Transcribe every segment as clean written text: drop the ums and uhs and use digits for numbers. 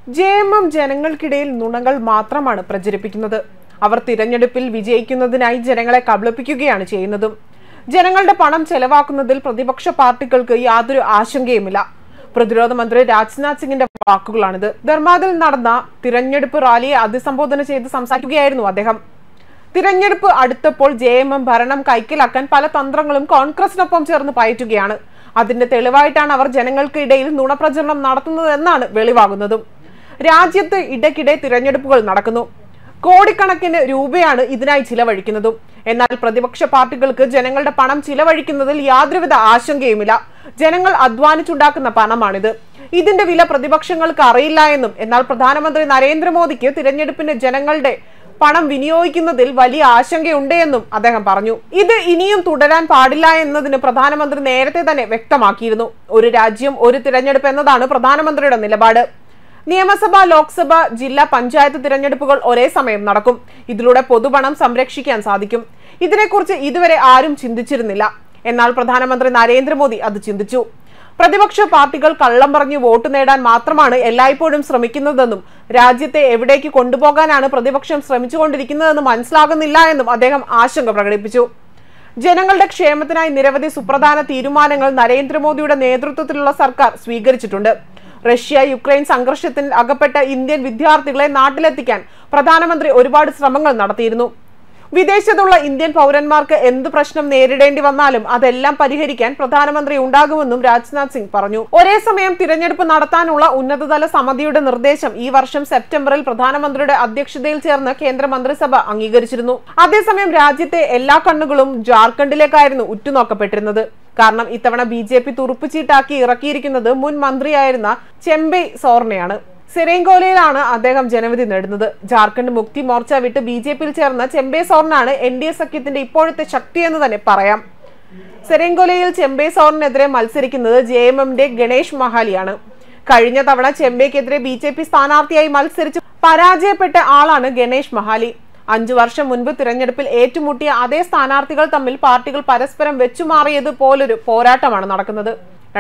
JMM ജനങ്ങൾക്കിടയിൽ നുണകൾ മാത്രമാണ് പ്രചരിപ്പിക്കുന്നത്. അവർ തിരഞ്ഞെടുപ്പിൽ വിജയിക്കുന്നതിനായി ജനങ്ങളെ കബളിപ്പിക്കുകയാണ് ചെയ്യുന്നതും. ജനങ്ങളുടെ പണം ചെലവാക്കുന്നതിൽ പ്രതിപക്ഷ പാർട്ടികൾക്ക് യാതൊരു ആശങ്കയുമില്ല. പ്രതിരോധ മന്ത്രി രാജ്നാഥ് സിംഗിന്റെ വാക്കുകളാണിത്. ധർമാദിൽ നടന്ന തിരഞ്ഞെടുപ്പ് റാലിയെ അഭിസംബോധന ചെയ്ത് സംസാരിക്കുകയായിരുന്നു അദ്ദേഹം. തിരഞ്ഞെടുപ്പ് അടുത്തപ്പോൾ ജെഎംഎം ഭരണം കൈക്കലാക്കാൻ പല തന്ത്രങ്ങളും കോൺഗ്രസിനൊപ്പം ചേർന്ന് പയറ്റുകയാണ്. അതിന്റെ തെളിവായിട്ടാണ് അവർ ജനങ്ങൾക്കിടയിൽ നുണപ്രചരണം നടത്തുന്നതെന്നാണ് വെളിവാകുന്നതും. രാജ്യത്ത് ഇടയ്ക്കിടെ തിരഞ്ഞെടുപ്പുകൾ നടക്കുന്നു. കോടിക്കണക്കിന് രൂപയാണ് ഇതിനായി ചിലവഴിക്കുന്നതും. എന്നാൽ പ്രതിപക്ഷ പാർട്ടികൾക്ക് ജനങ്ങളുടെ പണം ചിലവഴിക്കുന്നതിൽ യാതൊരുവിധ ആശങ്കയുമില്ല. ജനങ്ങൾ അധ്വാനിച്ചുണ്ടാക്കുന്ന പണമാണിത്. ഇതിന്റെ വില പ്രതിപക്ഷങ്ങൾക്ക് അറിയില്ല എന്നും, എന്നാൽ പ്രധാനമന്ത്രി നരേന്ദ്രമോദിക്ക് തിരഞ്ഞെടുപ്പിന് ജനങ്ങളുടെ പണം വിനിയോഗിക്കുന്നതിൽ വലിയ ആശങ്കയുണ്ട് എന്നും അദ്ദേഹം പറഞ്ഞു. ഇത് ഇനിയും തുടരാൻ പാടില്ല എന്നതിന് പ്രധാനമന്ത്രി നേരത്തെ തന്നെ വ്യക്തമാക്കിയിരുന്നു. ഒരു രാജ്യം ഒരു തിരഞ്ഞെടുപ്പ് എന്നതാണ് പ്രധാനമന്ത്രിയുടെ നിലപാട്. നിയമസഭ, ലോക്സഭ, ജില്ലാ പഞ്ചായത്ത് തിരഞ്ഞെടുപ്പുകൾ ഒരേ സമയം നടക്കും. ഇതിലൂടെ പൊതുപണം സംരക്ഷിക്കാൻ സാധിക്കും. ഇതിനെക്കുറിച്ച് ഇതുവരെ ആരും ചിന്തിച്ചിരുന്നില്ല. എന്നാൽ പ്രധാനമന്ത്രി നരേന്ദ്രമോദി അത് ചിന്തിച്ചു. പ്രതിപക്ഷ പാർട്ടികൾ കള്ളം പറഞ്ഞ് വോട്ട് നേടാൻ മാത്രമാണ് എല്ലായ്പ്പോഴും ശ്രമിക്കുന്നതെന്നും രാജ്യത്തെ എവിടേക്ക് കൊണ്ടുപോകാനാണ് പ്രതിപക്ഷം ശ്രമിച്ചുകൊണ്ടിരിക്കുന്നതെന്ന് മനസ്സിലാകുന്നില്ല എന്നും അദ്ദേഹം ആശങ്ക പ്രകടിപ്പിച്ചു. ജനങ്ങളുടെ ക്ഷേമത്തിനായി നിരവധി സുപ്രധാന തീരുമാനങ്ങൾ നരേന്ദ്രമോദിയുടെ നേതൃത്വത്തിലുള്ള സർക്കാർ സ്വീകരിച്ചിട്ടുണ്ട്. റഷ്യ യുക്രൈൻ സംഘർഷത്തിൽ അകപ്പെട്ട ഇന്ത്യൻ വിദ്യാർത്ഥികളെ നാട്ടിലെത്തിക്കാൻ പ്രധാനമന്ത്രി ഒരുപാട് ശ്രമങ്ങൾ നടത്തിയിരുന്നു. വിദേശത്തുള്ള ഇന്ത്യൻ പൗരന്മാർക്ക് എന്ത് പ്രശ്നം നേരിടേണ്ടി വന്നാലും അതെല്ലാം പരിഹരിക്കാൻ പ്രധാനമന്ത്രി ഉണ്ടാകുമെന്നും രാജ്നാഥ് സിംഗ് പറഞ്ഞു. ഒരേ സമയം തിരഞ്ഞെടുപ്പ് നടത്താനുള്ള ഉന്നതതല സമിതിയുടെ നിർദ്ദേശം ഈ വർഷം സെപ്റ്റംബറിൽ പ്രധാനമന്ത്രിയുടെ അധ്യക്ഷതയിൽ ചേർന്ന് കേന്ദ്ര മന്ത്രിസഭ അംഗീകരിച്ചിരുന്നു. അതേസമയം രാജ്യത്തെ എല്ലാ കണ്ണുകളും ജാർഖണ്ഡിലേക്കായിരുന്നു ഉറ്റുനോക്കപ്പെട്ടിരുന്നത്. കാരണം ഇത്തവണ ബിജെപി തുറുപ്പുചീട്ടാക്കി ഇറക്കിയിരിക്കുന്നത് മുൻ മന്ത്രിയായിരുന്ന ചെമ്പൈ സോർണയാണ്. സെറേങ്കോലയിലാണ് അദ്ദേഹം ജനവിധി നേടുന്നത്. ജാർഖണ്ഡ് മുക്തി മോർച്ച വിട്ട് ബിജെപിയിൽ ചേർന്ന ചെമ്പൈ സോർണാണ് എൻഡിഎ സഖ്യത്തിന്റെ ഇപ്പോഴത്തെ ശക്തി എന്ന് തന്നെ പറയാം. സെറേങ്കോലയിൽ ചെമ്പൈ സോറിനെതിരെ മത്സരിക്കുന്നത് ജെഎംഎമ്മിന്റെ ഗണേഷ് മഹാലിയാണ്. കഴിഞ്ഞ തവണ ചെമ്പൈക്കെതിരെ ബിജെപി സ്ഥാനാർത്ഥിയായി മത്സരിച്ച് പരാജയപ്പെട്ട ആളാണ് ഗണേഷ് മഹാലി. 5 വർഷം മുൻപ് തിരഞ്ഞെടുപ്പിൽ ഏറ്റുമുട്ടിയ അതേ സ്ഥാനാർത്ഥികൾ തമ്മിൽ പാർട്ടികൾ പരസ്പരം വെച്ചുമാറിയത് പോലൊരു പോരാട്ടമാണ് നടക്കുന്നത്.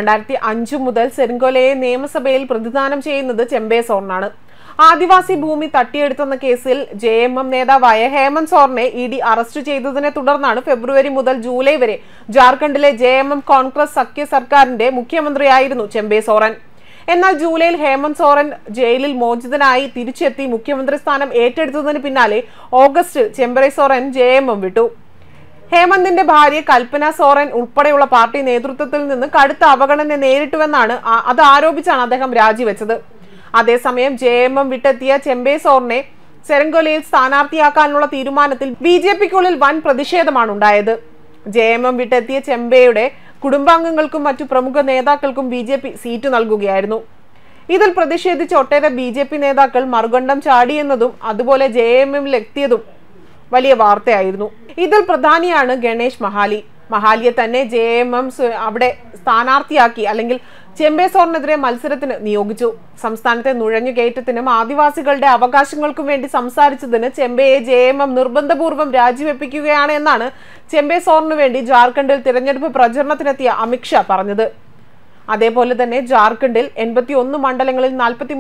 2005 മുതൽ സെറിങ്കോലയെ നിയമസഭയിൽ പ്രതിദാനം ചെയ്യുന്നത് ചെമ്പൈ സോറിനാണ്. ആദിവാസി ഭൂമി തട്ടിയെടുത്തെന്ന കേസിൽ ജെഎംഎം നേതാവായ ഹേമന്ത് സോറിനെ ഇഡി അറസ്റ്റ് ചെയ്തതിനെ തുടർന്നാണ് ഫെബ്രുവരി മുതൽ ജൂലൈ വരെ ജാർഖണ്ഡിലെ ജെഎംഎം കോൺഗ്രസ് സഖ്യ സർക്കാരിന്റെ മുഖ്യമന്ത്രിയായിരുന്നു ചെമ്പൈ സോറൻ. എന്നാൽ ജൂലൈയിൽ ഹേമന്ത് സോറൻ ജയിലിൽ മോചിതനായി തിരിച്ചെത്തി മുഖ്യമന്ത്രി സ്ഥാനം ഏറ്റെടുത്തതിന് പിന്നാലെ ഓഗസ്റ്റിൽ ചെമ്പൈ സോറൻ ജെഎംഎം വിട്ടു. ഹേമന്തിന്റെ ഭാര്യ കൽപ്പന സോറൻ ഉൾപ്പെടെയുള്ള പാർട്ടി നേതൃത്വത്തിൽ നിന്ന് കടുത്ത അവഗണന നേരിട്ടുവെന്നാണ് അത് ആരോപിച്ചാണ് അദ്ദേഹം രാജിവെച്ചത്. അതേസമയം ജെഎംഎം വിട്ടെത്തിയ ചെമ്പൈ സോറിനെ സെറങ്കോലയിൽ സ്ഥാനാർത്ഥിയാക്കാനുള്ള തീരുമാനത്തിൽ ബിജെപിക്കുള്ളിൽ വൻ പ്രതിഷേധമാണ് ഉണ്ടായത്. ജെഎംഎം വിട്ടെത്തിയ ചെമ്പൈയുടെ കുടുംബാംഗങ്ങൾക്കും മറ്റു പ്രമുഖ നേതാക്കൾക്കും ബിജെപി സീറ്റ് നൽകുകയായിരുന്നു. ഇതിൽ പ്രതിഷേധിച്ച് ഒട്ടേറെ ബിജെപി നേതാക്കൾ മറുകണ്ഠം ചാടിയെന്നതും അതുപോലെ ജെഎംഎമ്മിൽ എത്തിയതും വലിയ വാർത്തയായിരുന്നു. ഇതിൽ പ്രധാനിയാണ് ഗണേഷ് മഹാലി. മഹാലിയെ തന്നെ ജെഎംഎം അവിടെ സ്ഥാനാർത്ഥിയാക്കി, അല്ലെങ്കിൽ ചെമ്പൈ സോറിനെതിരെ മത്സരത്തിന് നിയോഗിച്ചു. സംസ്ഥാനത്തെ നുഴഞ്ഞുകയറ്റത്തിനും ആദിവാസികളുടെ അവകാശങ്ങൾക്കും വേണ്ടി സംസാരിച്ചതിന് ചെമ്പൈയെ ജെഎംഎം നിർബന്ധപൂർവ്വം രാജിവെപ്പിക്കുകയാണ് എന്നാണ് ചെമ്പൈ സോറിനു വേണ്ടി ജാർഖണ്ഡിൽ തിരഞ്ഞെടുപ്പ് പ്രചരണത്തിനെത്തിയ അമിത്ഷാ പറഞ്ഞത്. അതേപോലെ തന്നെ ജാർഖണ്ഡിൽ 81 മണ്ഡലങ്ങളിൽ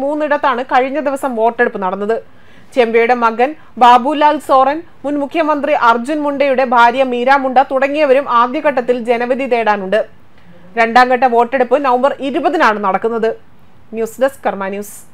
43 കഴിഞ്ഞ ദിവസം വോട്ടെടുപ്പ് നടന്നത്. ചെമ്പൈയുടെ മകൻ ബാബുലാൽ സോറൻ, മുൻ മുഖ്യമന്ത്രി അർജുൻ മുണ്ടയുടെ ഭാര്യ മീര മുണ്ട തുടങ്ങിയവരും ആദ്യഘട്ടത്തിൽ ജനവിധി തേടാനുണ്ട്. രണ്ടാം ഘട്ട വോട്ടെടുപ്പ് നവംബർ 20 നടക്കുന്നത്. News desk Karma news.